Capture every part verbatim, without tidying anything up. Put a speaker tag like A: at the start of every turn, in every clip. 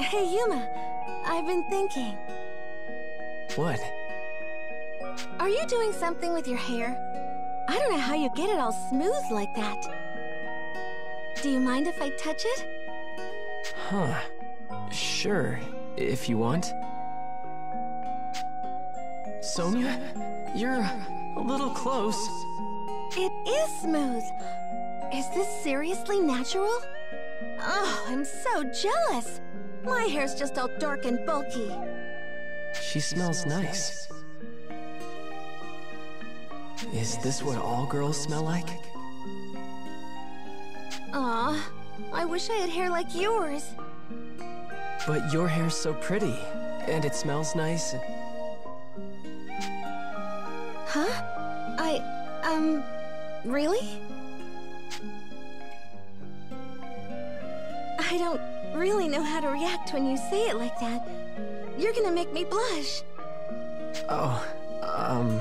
A: Hey, Yuma. I've been thinking.
B: What?
A: Are you doing something with your hair? I don't know how you get it all smooth like that. Do you mind if I touch it?
B: Huh. Sure, if you want. Sonia? You're a little close.
A: It is smooth. Is this seriously natural? Oh, I'm so jealous. My hair's just all dark and bulky.
B: She smells nice. Is this what all girls smell like?
A: Aw, I wish I had hair like yours.
B: But your hair's so pretty, and it smells nice.
A: Huh? I, um, really? I don't really know how to react when you say it like that. You're gonna make me blush.
B: Oh, um...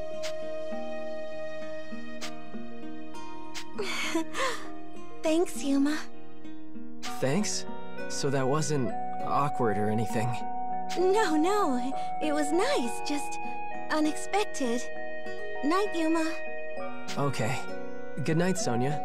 A: Thanks, Yuma.
B: Thanks? So that wasn't awkward or anything?
A: No, no. It was nice, just unexpected. Night, Yuma.
B: Okay. Good night, Sonia.